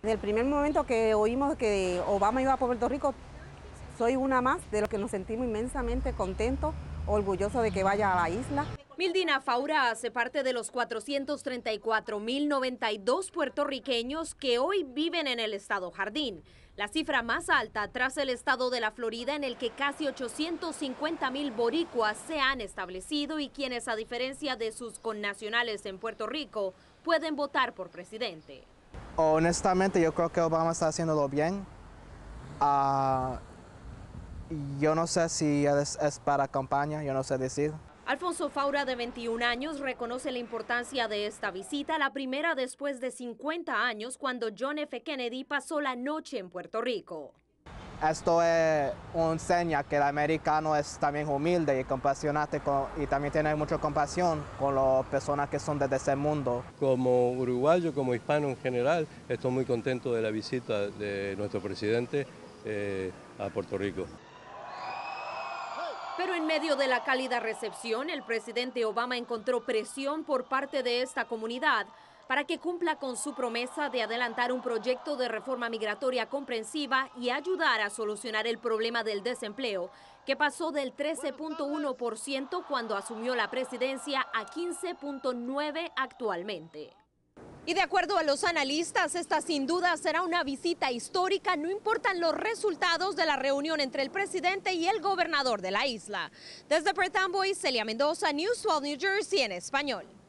Desde el primer momento que oímos que Obama iba a Puerto Rico, soy una más de los que nos sentimos inmensamente contentos, orgullosos de que vaya a la isla. Mildina Faura hace parte de los 434.092 puertorriqueños que hoy viven en el estado Jardín, la cifra más alta tras el estado de la Florida, en el que casi 850.000 boricuas se han establecido y quienes, a diferencia de sus connacionales en Puerto Rico, pueden votar por presidente. Honestamente, yo creo que Obama está haciéndolo bien. Yo no sé si es para campaña, yo no sé decir. Alfonso Faura, de 21 años, reconoce la importancia de esta visita, la primera después de 50 años, cuando John F. Kennedy pasó la noche en Puerto Rico. Esto es una seña que el americano es también humilde y compasionante y también tiene mucha compasión con las personas que son desde ese mundo. Como uruguayo, como hispano en general, estoy muy contento de la visita de nuestro presidente a Puerto Rico. Pero en medio de la cálida recepción, el presidente Obama encontró presión por parte de esta comunidad para que cumpla con su promesa de adelantar un proyecto de reforma migratoria comprensiva y ayudar a solucionar el problema del desempleo, que pasó del 13.1% cuando asumió la presidencia a 15.9% actualmente. Y de acuerdo a los analistas, esta sin duda será una visita histórica, no importan los resultados de la reunión entre el presidente y el gobernador de la isla. Desde Perth Amboy, Celia Mendoza, News 12 New Jersey en español.